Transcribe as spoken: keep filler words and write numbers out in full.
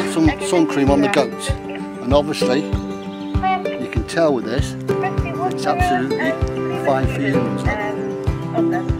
some sun cream on the goats, and obviously you can tell with this it's absolutely fine for humans. Look.